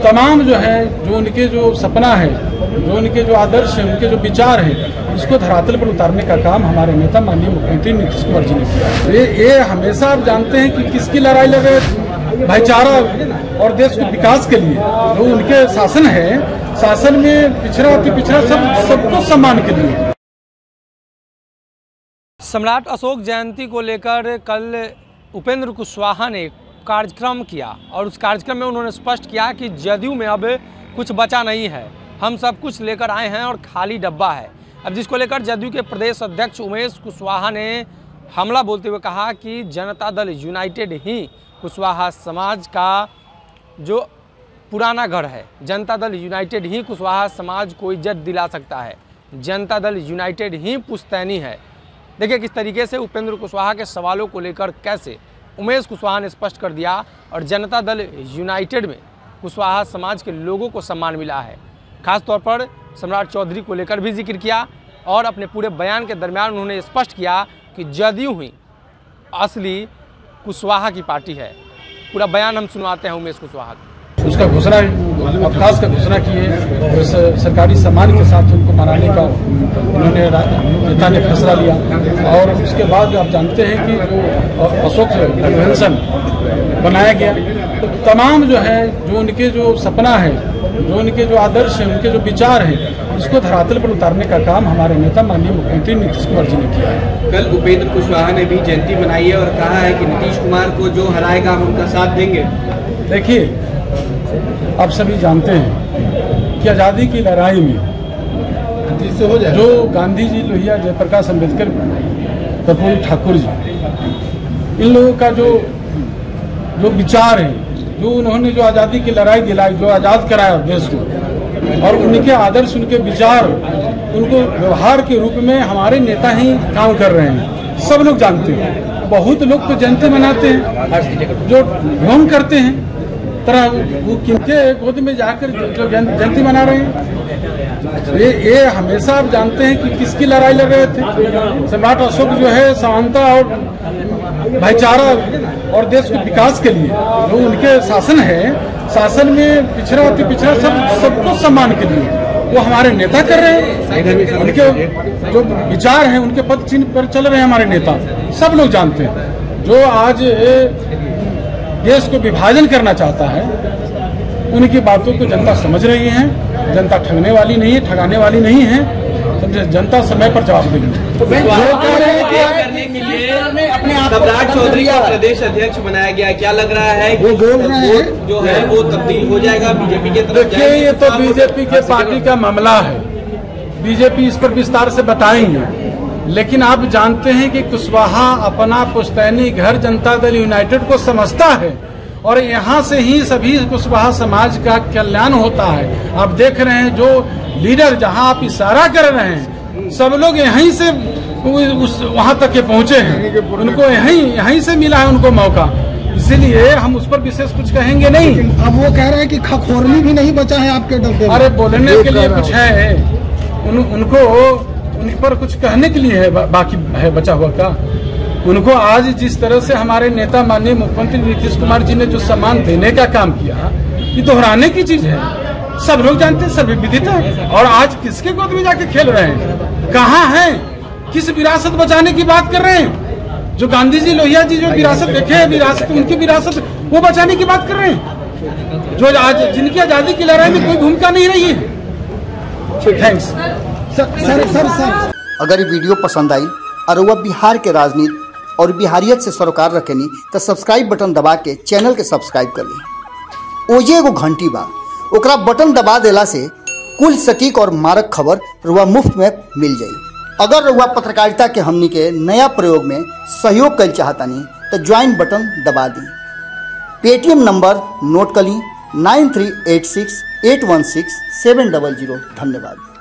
तमाम जो है, जो उनके जो सपना है, जो उनके जो आदर्श है, उनके जो विचार हैं, इसको धरातल पर उतारने का काम हमारे नेता माननीय मुख्यमंत्री नीतीश कुमार जी ने किया। ये हमेशा आप जानते हैं कि किसकी लड़ाई लड़ रहे थे, भाईचारा और देश के विकास के लिए। जो उनके शासन है, शासन में पिछड़ा अति पिछड़ा सबको सम्मान के लिए। सम्राट अशोक जयंती को लेकर कल उपेंद्र कुशवाहा ने कार्यक्रम किया और उस कार्यक्रम में उन्होंने स्पष्ट किया कि जदयू में अब कुछ बचा नहीं है, हम सब कुछ लेकर आए हैं और खाली डब्बा है। अब जिसको लेकर जदयू के प्रदेश अध्यक्ष उमेश कुशवाहा ने हमला बोलते हुए कहा कि जनता दल यूनाइटेड ही कुशवाहा समाज का जो पुराना गढ़ है, जनता दल यूनाइटेड ही कुशवाहा समाज को इज्जत दिला सकता है, जनता दल यूनाइटेड ही पुश्तैनी है। देखिए किस तरीके से उपेंद्र कुशवाहा के सवालों को लेकर कैसे उमेश कुशवाहा ने स्पष्ट कर दिया और जनता दल यूनाइटेड में कुशवाहा समाज के लोगों को सम्मान मिला है। खास तौर पर सम्राट चौधरी को लेकर भी जिक्र किया और अपने पूरे बयान के दरमियान उन्होंने स्पष्ट किया कि जदयू ही असली कुशवाहा की पार्टी है। पूरा बयान हम सुनवाते हैं उमेश कुशवाहा का। उसका घोषणा, अवकाश का घोषणा किए, सरकारी सम्मान के साथ उनको मनाने का उन्होंने नेता ने फैसला लिया। और उसके बाद आप जानते हैं कि जो अशोक कन्वेंशन बनाया गया, तो तमाम जो है, जो उनके जो सपना है, जो उनके जो आदर्श है, उनके जो विचार हैं, इसको धरातल पर उतारने का काम हमारे नेता माननीय मुख्यमंत्री नीतीश कुमार जी ने किया है। कल उपेंद्र कुशवाहा ने भी जयंती मनाई है और कहा है कि नीतीश कुमार को जो हराएगा हम उनका साथ देंगे। देखिए, आप सभी जानते हैं कि आज़ादी की लड़ाई में जो गांधी जी, लोहिया, जयप्रकाश अम्बेडकर, कर्पूरी ठाकुर जी, इन लोगों का जो विचार है, जो उन्होंने जो आज़ादी की लड़ाई दिलाई, जो आज़ाद कराया देश को, और उनके आदर्श, उनके विचार, उनको व्यवहार के रूप में हमारे नेता ही काम कर रहे हैं। सब लोग जानते हैं। बहुत लोग तो जयंती मनाते हैं, जो ढोंग करते हैं, तरह वो किनके गोद में जाकर जो जयंती मना रहे हैं। ये हमेशा आप जानते हैं कि किसकी लड़ाई लड़ रहे थे। सम्राट अशोक जो है समानता और भाईचारा और देश के विकास के लिए। जो उनके शासन है, शासन में पिछड़ा अति पिछड़ा सबको सम्मान के लिए वो हमारे नेता कर रहे हैं। उनके जो विचार हैं, उनके पद चिन्ह पर चल रहे हैं हमारे नेता, सब लोग जानते हैं। जो आज देश को विभाजन करना चाहता है, उनकी बातों को जनता समझ रही है। जनता ठगने वाली नहीं है, ठगाने वाली नहीं है। समझे, जनता समय पर जवाब देगी। सम्राट चौधरी का प्रदेश अध्यक्ष बनाया गया, क्या लग रहा है कि वोट जो है वो तब्दील हो जाएगा बीजेपी के तरफ? देखिए, ये तो बीजेपी के पार्टी का मामला है, बीजेपी इस पर विस्तार से बताएंगे। लेकिन आप जानते हैं कि कुशवाहा अपना पुश्तैनी घर जनता दल यूनाइटेड को समझता है और यहाँ से ही सभी कुशवाहा समाज का कल्याण होता है। आप देख रहे हैं जो लीडर जहाँ आप इशारा कर रहे हैं, सब लोग यहीं से वहाँ तक के पहुँचे हैं। उनको यहीं से मिला है उनको मौका, इसीलिए हम उस पर विशेष कुछ कहेंगे नहीं। अब वो कह रहे हैं कि खखोरनी भी नहीं बचा है आपके डब्बे में। अरे बोलने के लिए कुछ है, उनको उन पर कुछ कहने के लिए है, बाकी है बचा हुआ का? उनको आज जिस तरह से हमारे नेता माननीय मुख्यमंत्री नीतीश कुमार जी ने जो सम्मान देने का काम किया, ये दोहराने की चीज है। सब लोग जानते हैं, सभी विदित है। और आज किसके गोद में जाके खेल रहे हैं? कहाँ हैं? किस विरासत बचाने की बात कर रहे हैं? जो गांधी जी, लोहिया जी जो विरासत देखे हैं, विरासत, उनकी विरासत वो बचाने की बात कर रहे हैं, जो आज जिनकी आजादी की लड़ाई में कोई भूमिका नहीं रही है। Thanks sir. अगर ये वीडियो पसंद आई और वह बिहार के राजनीति और बिहारियत से सरोकार रखेनी तो सब्सक्राइब बटन दबा के चैनल के सब्सक्राइब कर ली। ओजे एगो घंटी बा, ओकरा बटन दबा देला से कुल सटीक और मारक खबर रुआ मुफ्त में मिल जाई। अगर रुआ पत्रकारिता के हमनी के नया प्रयोग में सहयोग कर चाहतानी तो ज्वाइन बटन दबा दी। पेटीएम नंबर नोट कर ली 9386816700। धन्यवाद।